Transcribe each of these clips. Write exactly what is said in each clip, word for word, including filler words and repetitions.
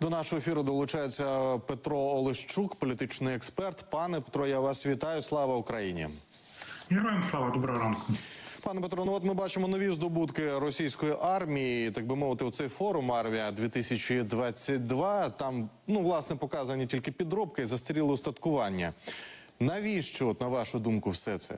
До нашого ефіру долучається Петро Олещук, політичний експерт. Пане Петро, я вас вітаю. Слава Україні! Героям слава, доброго ранку. Пане Петро, ну от ми бачимо нові здобутки російської армії, так би мовити, у цей форум «Армія дві тисячі двадцять два». Там, ну, власне, показані тільки підробки і застаріле устаткування. Навіщо, от, на вашу думку, все це?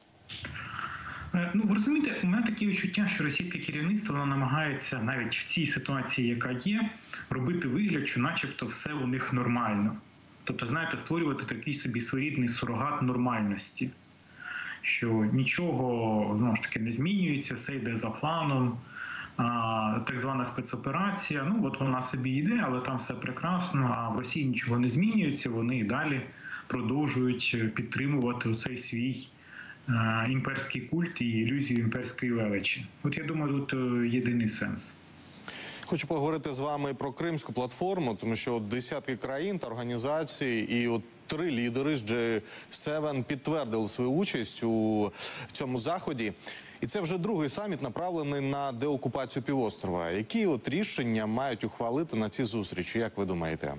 Ну, ви розумієте, у мене таке відчуття, що російське керівництво воно намагається навіть в цій ситуації, яка є, робити вигляд, що начебто все у них нормально. Тобто, знаєте, створювати такий собі своєрідний сурогат нормальності. Що нічого, знову ж таки, не змінюється, все йде за планом. А, так звана спецоперація, ну от вона собі йде, але там все прекрасно, а в Росії нічого не змінюється, вони і далі продовжують підтримувати оцей свій а, імперський культ і ілюзію імперської величі. От я думаю, тут єдиний сенс. Хочу поговорити з вами про Кримську платформу, тому що от десятки країн та організацій і от три лідери з джей севен підтвердили свою участь у цьому заході. І це вже другий саміт, направлений на деокупацію півострова. Які от рішення мають ухвалити на ці зустрічі, як ви думаєте?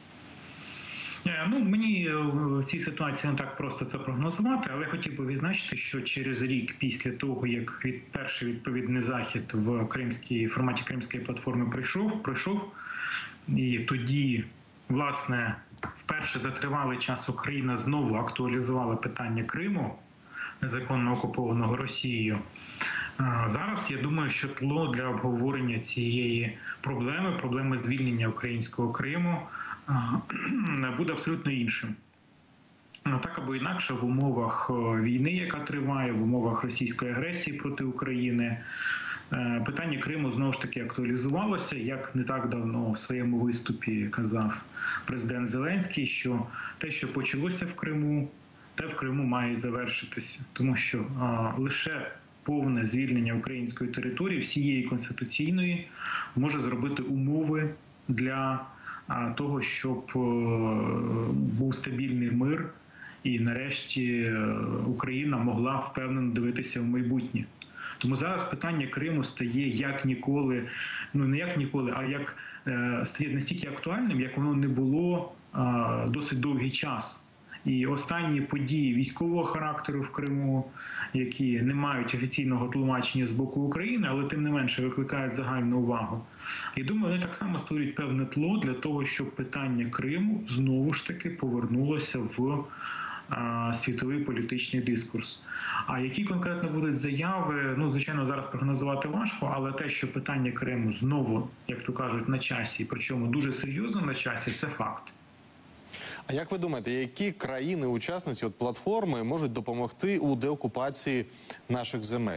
Ну, мені в цій ситуації не так просто це прогнозувати, але хотів би відзначити, що через рік після того, як від, перший відповідний захід в кримській, форматі Кримської платформи прийшов, пройшов, і тоді, власне, вперше за тривалий час Україна знову актуалізувала питання Криму, незаконно окупованого Росією. Зараз, я думаю, що тло для обговорення цієї проблеми, проблеми звільнення українського Криму, буде абсолютно іншим. Так або інакше, в умовах війни, яка триває, в умовах російської агресії проти України, питання Криму знову ж таки актуалізувалося, як не так давно в своєму виступі казав президент Зеленський, що те, що почалося в Криму, те в Криму має завершитися. Тому що а, лише повне звільнення української території, всієї конституційної, може зробити умови для а, того, щоб а, був стабільний мир і нарешті Україна могла впевнено дивитися в майбутнє. Тому зараз питання Криму стає як ніколи, ну не як ніколи, а як е, стає настільки актуальним, як воно не було е, досить довгий час. І останні події військового характеру в Криму, які не мають офіційного тлумачення з боку України, але тим не менше викликають загальну увагу. І думаю, вони так само створюють певне тло для того, щоб питання Криму знову ж таки повернулося в світовий політичний дискурс. А які конкретно будуть заяви, ну, звичайно, зараз прогнозувати важко, але те, що питання Криму знову, як то кажуть, на часі, причому дуже серйозно на часі, це факт. А як ви думаєте, які країни-учасниці от платформи можуть допомогти у деокупації наших земель?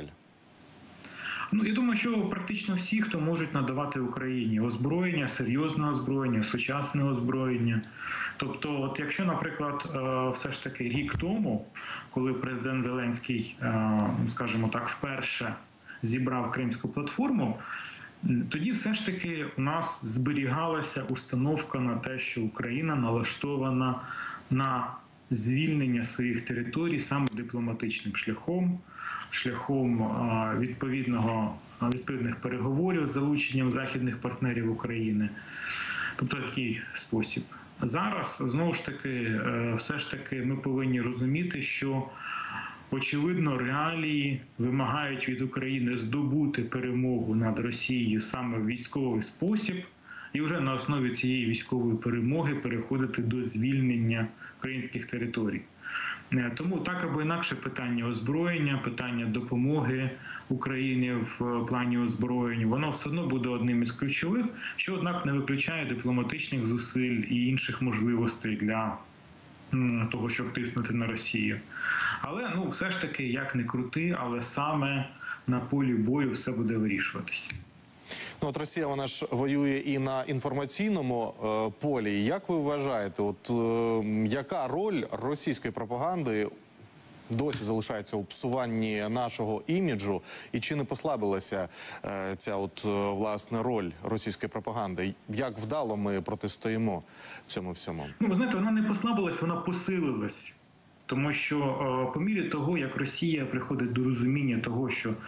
Ну, я думаю, що практично всі, хто можуть надавати Україні озброєння, серйозне озброєння, сучасне озброєння. Тобто, от якщо, наприклад, все ж таки рік тому, коли президент Зеленський, скажімо так, вперше зібрав Кримську платформу, тоді все ж таки у нас зберігалася установка на те, що Україна налаштована на звільнення своїх територій саме дипломатичним шляхом, шляхом відповідного, відповідних переговорів з залученням західних партнерів України. Тобто такий спосіб. Зараз, знову ж таки, все ж таки ми повинні розуміти, що очевидно, реалії вимагають від України здобути перемогу над Росією саме в військовий спосіб, і вже на основі цієї військової перемоги переходити до звільнення українських територій. Тому так або інакше питання озброєння, питання допомоги Україні в плані озброєння, воно все одно буде одним із ключових, що, однак, не виключає дипломатичних зусиль і інших можливостей для того, щоб тиснути на Росію. Але, ну, все ж таки, як не крути, але саме на полі бою все буде вирішуватися. Ну, от Росія, вона ж воює і на інформаційному е, полі. Як ви вважаєте, от е, яка роль російської пропаганди досі залишається у псуванні нашого іміджу, і чи не послабилася е, ця от, е, власне, роль російської пропаганди? Як вдало ми протистоїмо цьому всьому? Ну, ви знаєте, вона не послабилась, вона посилилась. Тому що е, по мірі того, як Росія приходить до розуміння того, що в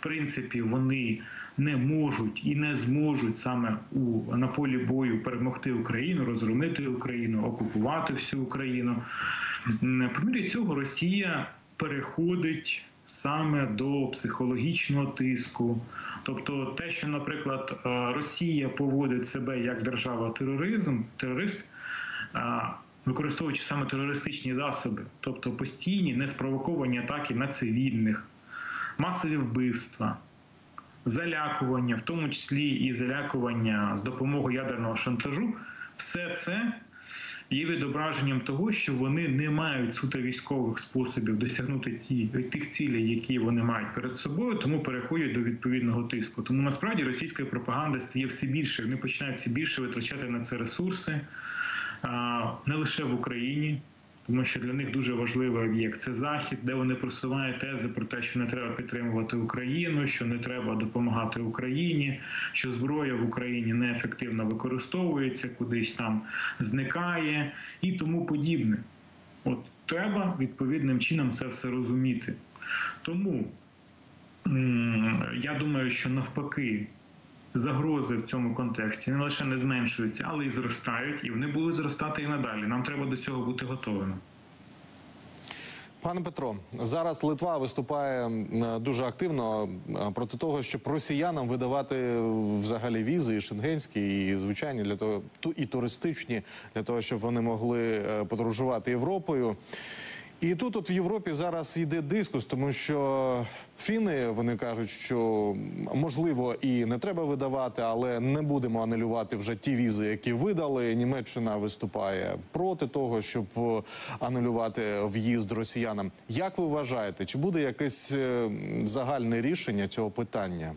принципі вони не можуть і не зможуть саме у, на полі бою перемогти Україну, розгромити Україну, окупувати всю Україну. По мірі цього Росія переходить саме до психологічного тиску. Тобто те, що, наприклад, Росія поводить себе як держава-тероризм, терорист, використовуючи саме терористичні засоби, тобто постійні неспровоковані атаки на цивільних, масові вбивства, залякування, в тому числі і залякування з допомогою ядерного шантажу, все це є відображенням того, що вони не мають суто військових способів досягнути ті, тих цілей, які вони мають перед собою, тому переходять до відповідного тиску. Тому насправді російської пропаганди стає все більше, вони починають все більше витрачати на це ресурси, не лише в Україні, тому що для них дуже важливий об'єкт – це Захід, де вони просувають тези про те, що не треба підтримувати Україну, що не треба допомагати Україні, що зброя в Україні неефективно використовується, кудись там зникає і тому подібне. От треба відповідним чином це все розуміти. Тому я думаю, що навпаки, загрози в цьому контексті не лише не зменшуються, але й зростають, і вони будуть зростати і надалі. Нам треба до цього бути готовими. Пане Петро, зараз Литва виступає дуже активно проти того, щоб росіянам видавати взагалі візи, і шенгенські, і звичайні, для того, і туристичні, для того, щоб вони могли подорожувати Європою. І тут от в Європі зараз йде дискус, тому що фіни, вони кажуть, що можливо і не треба видавати, але не будемо анулювати вже ті візи, які видали. Німеччина виступає проти того, щоб анулювати в'їзд росіянам. Як ви вважаєте, чи буде якесь загальне рішення цього питання?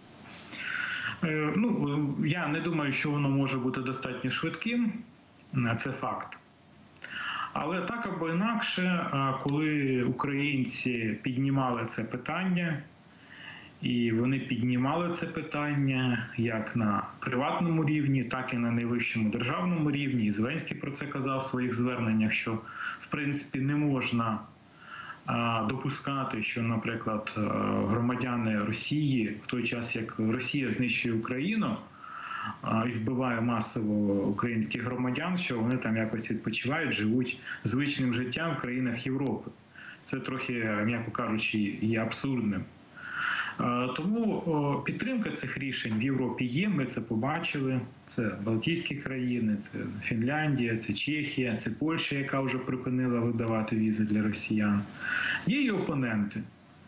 Ну, я не думаю, що воно може бути достатньо швидким. Це факт. Але так або інакше, коли українці піднімали це питання, і вони піднімали це питання як на приватному рівні, так і на найвищому державному рівні, і Зеленський про це казав в своїх зверненнях, що, в принципі, не можна допускати, що, наприклад, громадяни Росії, в той час, як Росія знищує Україну, і вбиває масово українських громадян, що вони там якось відпочивають, живуть звичним життям в країнах Європи. Це трохи, м'яко кажучи, є абсурдним. Тому підтримка цих рішень в Європі є, ми це побачили. Це Балтійські країни, це Фінляндія, це Чехія, це Польща, яка вже припинила видавати візи для росіян. Є і опоненти,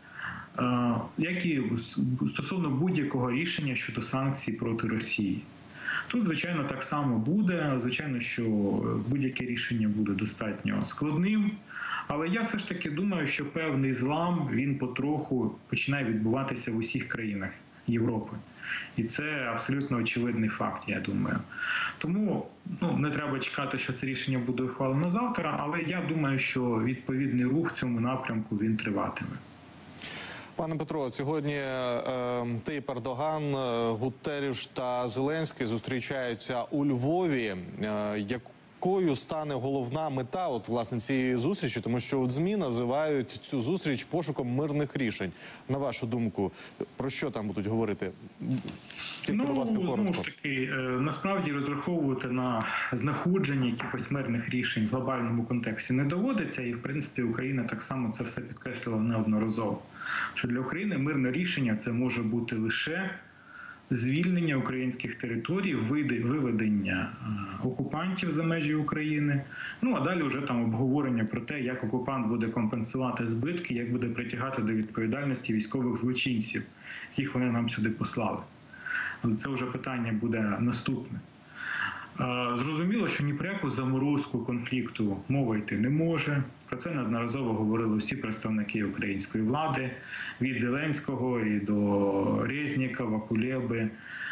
які стосовно будь-якого рішення щодо санкцій проти Росії. Тут, звичайно, так само буде. Звичайно, що будь-яке рішення буде достатньо складним. Але я все ж таки думаю, що певний злам, він потроху починає відбуватися в усіх країнах Європи. І це абсолютно очевидний факт, я думаю. Тому ну, не треба чекати, що це рішення буде ухвалено завтра, але я думаю, що відповідний рух в цьому напрямку, він триватиме. Пане Петро, сьогодні е, Таїп Ердоган, е, Гутерріш та Зеленський зустрічаються у Львові. Е, якою стане головна мета от, власне, цієї зустрічі? Тому що от ЗМІ називають цю зустріч пошуком мирних рішень. На вашу думку, про що там будуть говорити? Тільки, ну, будь ласка, коротко. Знову ж таки, е, насправді розраховувати на знаходження якихось мирних рішень в глобальному контексті не доводиться. І, в принципі, Україна так само це все підкреслила неодноразово. Що для України мирне рішення – це може бути лише звільнення українських територій, виведення окупантів за межі України. Ну, а далі вже там обговорення про те, як окупант буде компенсувати збитки, як буде притягати до відповідальності військових злочинців, яких вони нам сюди послали. Це вже питання буде наступне. Зрозуміло, що ні про яку заморозку конфлікту мова йти не може. Про це неодноразово говорили всі представники української влади, від Зеленського і до Резнікова, Кулеби,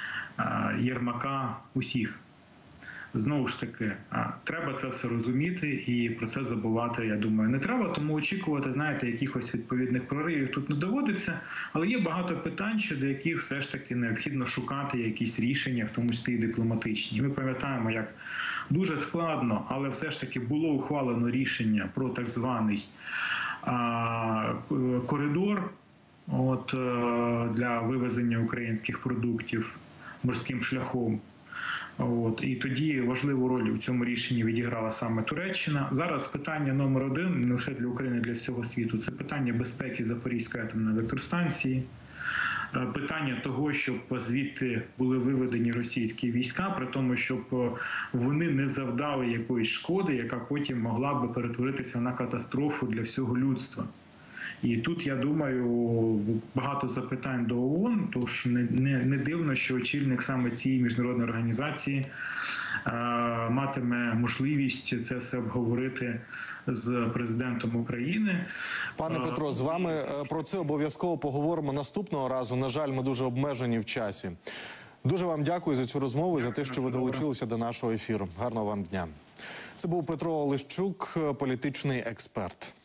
Єрмака, усіх. Знову ж таки, треба це все розуміти і про це забувати, я думаю, не треба. Тому очікувати, знаєте, якихось відповідних проривів тут не доводиться. Але є багато питань, щодо яких все ж таки необхідно шукати якісь рішення, в тому числі і дипломатичні. Ми пам'ятаємо, як дуже складно, але все ж таки було ухвалено рішення про так званий а, коридор от, для вивезення українських продуктів морським шляхом. От, і тоді важливу роль у цьому рішенні відіграла саме Туреччина. Зараз питання номер один, не лише для України, а для всього світу, це питання безпеки Запорізької атомної електростанції, питання того, щоб звідти були виведені російські війська, при тому, щоб вони не завдали якоїсь шкоди, яка потім могла би перетворитися на катастрофу для всього людства. І тут, я думаю, багато запитань до ООН, тож не, не, не дивно, що очільник саме цієї міжнародної організації е, матиме можливість це все обговорити з президентом України. Пане Петро, з вами про це обов'язково поговоримо наступного разу. На жаль, ми дуже обмежені в часі. Дуже вам дякую за цю розмову і за те, що ви долучилися до нашого ефіру. Гарного вам дня. Це був Петро Олещук, політичний експерт.